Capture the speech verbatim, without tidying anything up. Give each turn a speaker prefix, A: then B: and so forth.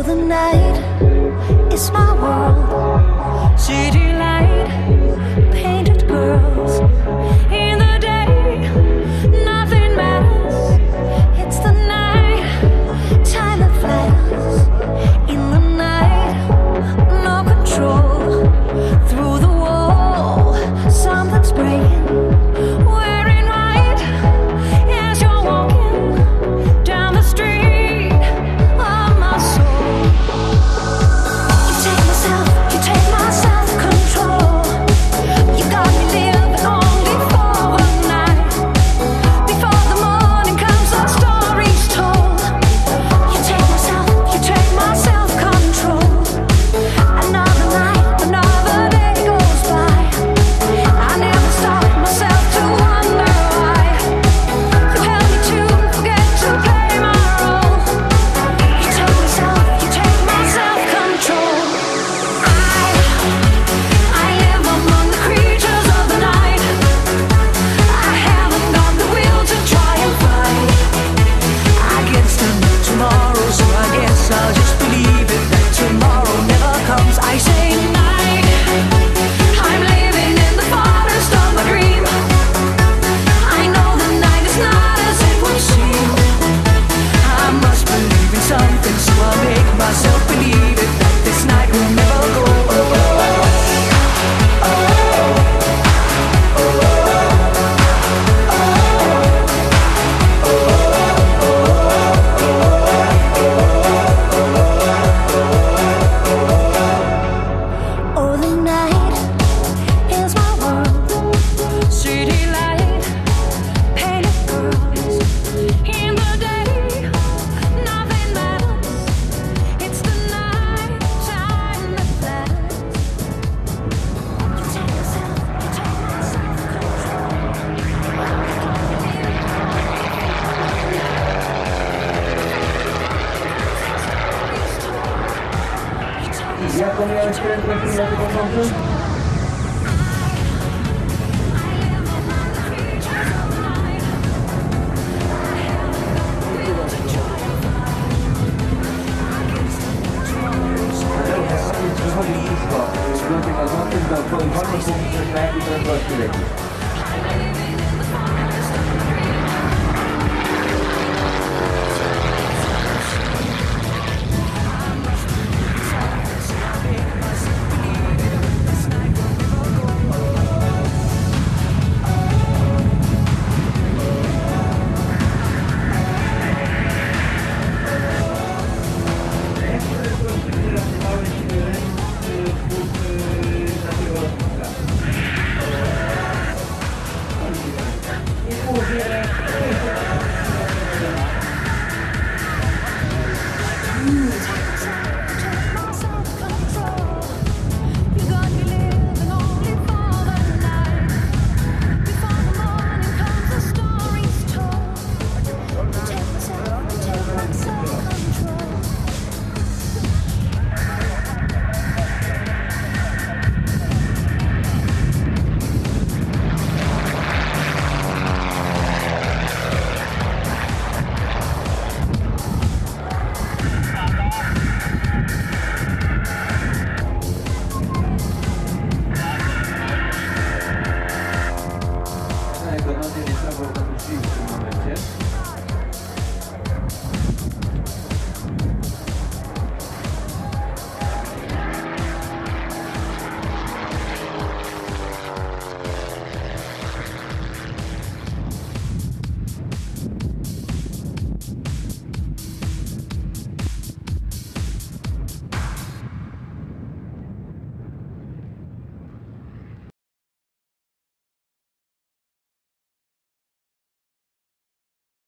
A: the night is my world. City light, painted girls. In the day, nothing matters. It's the night, time that flies. In the night, no control. Through the wall, something's breaking. Wearing white as you're walking down the street of my soul. You take myself, you take my self-control. You got me living only for one night. Before the morning comes, our story's told. You take myself, you take my self-control. Another night, another day goes by. I never stop myself to wonder why. You help me to forget to play my role. You take myself, you take my self-control. I, I live among the creatures of the night. I haven't got the will to try and fight. I guess there's no tomorrow, so I guess I'll just believe it that tomorrow never comes. I say night. I'm living in the forest of my dream. I know the night is not as it would seem. I must believe in something, so I'll make myself believe it that this night will never go. Oh, the night is my world. City light, painted girls. In the day, nothing matters. It's the night time that flies. You take yourself, you take my self-control.
B: Jak pomijałeś prędkość i dlatego konkursu? Przychodzi blisko, dlatego złotych do twoich wolnych punktów, na jakich teraz właśnie leci.